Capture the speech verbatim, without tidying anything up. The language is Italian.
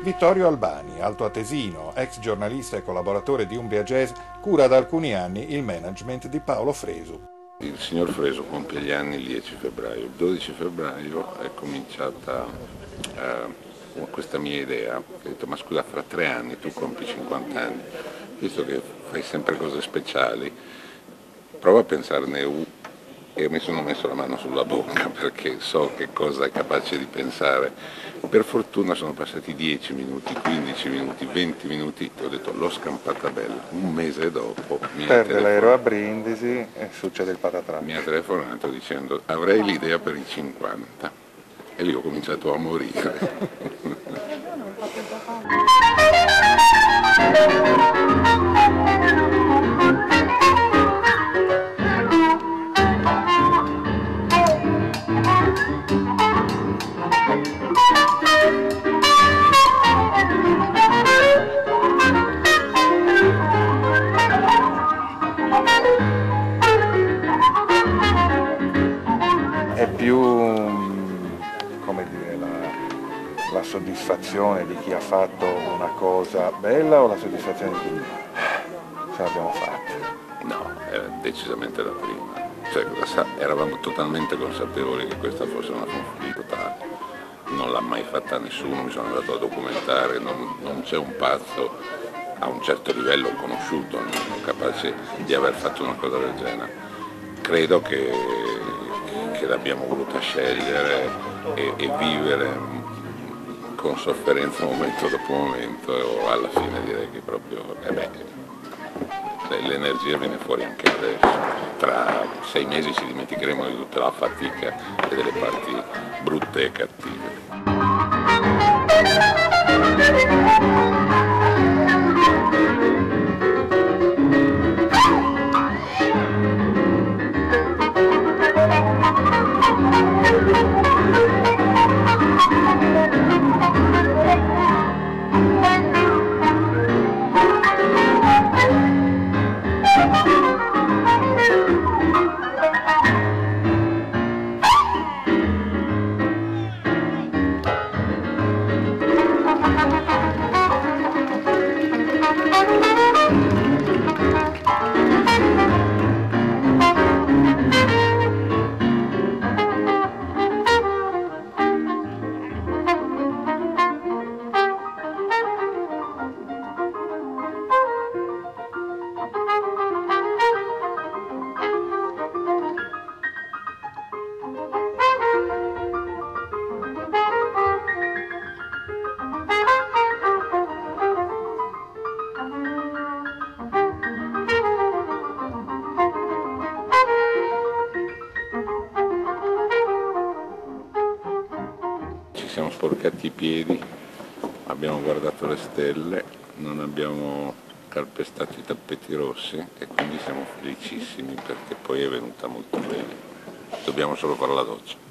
Vittorio Albani, altoatesino, ex giornalista e collaboratore di Umbria Jazz, cura da alcuni anni il management di Paolo Fresu. Il signor Fresu compie gli anni il dieci febbraio, il dodici febbraio è cominciata eh, questa mia idea, ho detto ma scusa, fra tre anni tu compi cinquanta anni, visto che fai sempre cose speciali, prova a pensarne una. E mi sono messo la mano sulla bocca perché so che cosa è capace di pensare. Per fortuna sono passati dieci minuti, quindici minuti, venti minuti e ho detto l'ho scampata bella. Un mese dopo mi ha Perde l'aereo a Brindisi e succede il patatrac. Mi ha telefonato dicendo avrei l'idea per i cinquanta e lì ho cominciato a morire. È più, come dire, la, la soddisfazione di chi ha fatto una cosa bella o la soddisfazione di chi ce l'abbiamo fatta? No, era decisamente la prima. Cioè, eravamo totalmente consapevoli che questa fosse una confusione totale. Non l'ha mai fatta nessuno, mi sono andato a documentare, non, non c'è un pazzo a un certo livello conosciuto, non capace di aver fatto una cosa del genere. Credo che, che l'abbiamo voluta scegliere e, e vivere con sofferenza momento dopo momento e alla fine direi che proprio, eh beh, l'energia viene fuori anche adesso. Tra sei mesi ci dimenticheremo di tutta la fatica e delle parti brutte e cattive. Ci siamo sporcati i piedi, abbiamo guardato le stelle, non abbiamo calpestato i tappeti rossi e quindi siamo felicissimi perché poi è venuta molto bene. Dobbiamo solo fare la doccia.